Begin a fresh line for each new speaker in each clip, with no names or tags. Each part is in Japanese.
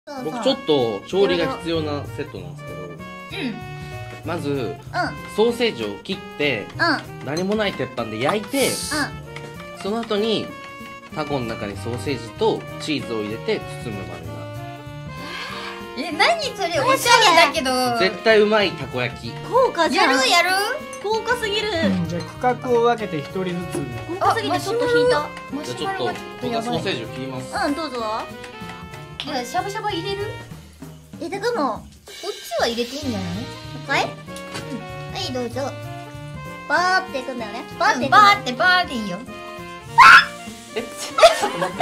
僕ちょっと調理が必要なセットなんですけど、まずソーセージを切って何もない鉄板で焼いて、その後にタコの中にソーセージとチーズを入れて包むまでな。
何それ、おしゃれだけど
絶対うまいたこ焼き。
豪華じゃん。
やる
豪華すぎる。
じゃあ区画を分けて一人ずつ。
豪華すぎてちょっと引いた。
じゃあちょっと僕はソーセージを切ります。
どうぞ。
いや、しゃぶしゃぶ入れる？
入れてくの？
こっちは入れていいんじゃない？
はい？はい、どうぞ。バーっていくんだよね。バーっていく。
バーっていいよ。
ちょっと待って。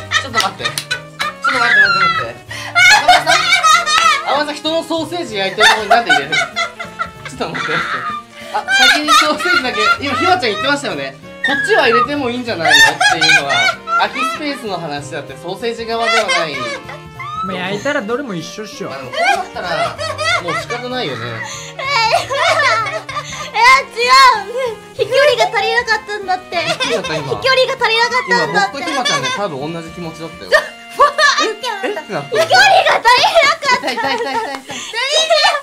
あまさ人のソーセージ焼いてるところになんで入れるの？ちょっと待って。あ、先にソーセージだけ、今ひまちゃん言ってましたよね。こっちは入れてもいいんじゃないのっていうのは空きスペースの話だって、ソーセージ側ではない。
まあ焼いたらどれも一緒っしょ。
でもこうなったらもう仕方ないよね。
違う。飛距離が足りなかったんだって。飛距離が足りなかったんだって。
今僕とひまちゃんね、多分同じ気持ちだったよ。えってなった。
飛距離が足りなかった。
痛い。